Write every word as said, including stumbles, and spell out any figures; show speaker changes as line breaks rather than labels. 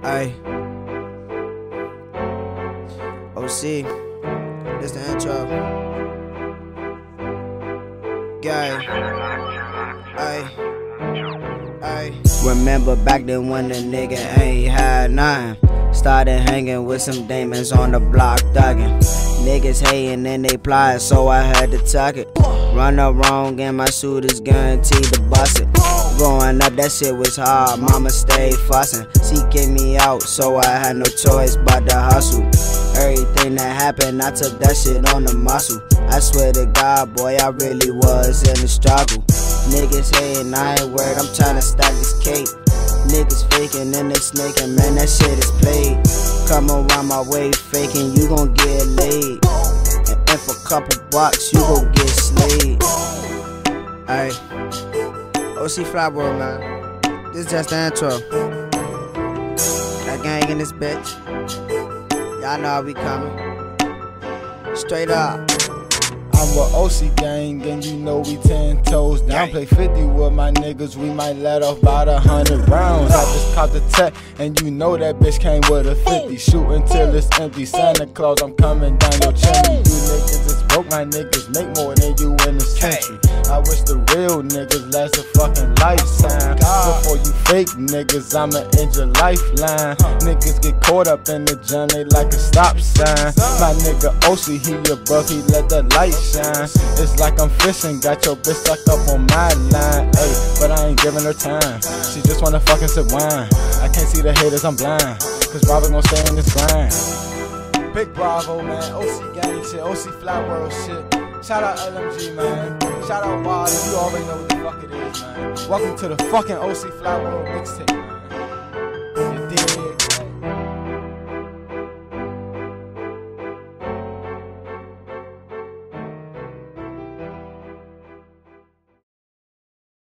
Ay. O C, this the intro. Guy. Ay. Ay. Remember back then when the nigga ain't had nothing. Started hanging with some demons on the block thugging. Niggas hating and they plotting, so I had to tuck it. Run up wrong and my shooters guaranteed to bust it. Growing up that shit was hard, mama stayed fussing. She kicked me out, so I had no choice but to hustle. Everything that happened, I took that shit on the muscle. I swear to God, boy, I really was in the struggle. Niggas hating, I ain't worried, I'm tryna stack this cake. Niggas faking and they snaking, man, that shit is played. Come around my way faking, you gon' get laid. And if a couple bucks, you gon' get slayed. Ayy, O C Flatworld, man. This just the intro. That gang in this bitch. Y'all know how we coming. Straight up.
I'm with O C gang, and you know we ten toes down. Play fifty with my niggas, we might let off about a hundred rounds. I just caught the tech, and you know that bitch came with a fifty. Shooting till it's empty. Santa Claus, I'm coming down your chimney. You niggas is broke, my niggas make more than you in the century. I wish the real niggas last a fucking lifetime. Before you fake niggas, I'ma end your lifeline. Niggas get caught up in the jam, they like a stop sign. My nigga O C, he above, he let the light shine. It's like I'm fishing, got your bitch stuck up on my line. Ay, but I ain't giving her time, she just wanna fucking sip wine. I can't see the haters, I'm blind, cause Bravo gon' stay in this grind. Big Bravo, man, O C gang shit, O C Flatworld shit. Shout out L M G, man. Shout out Bob, you already know what the fuck it is, man. Welcome to the fucking O C Flatworld mixtape, man.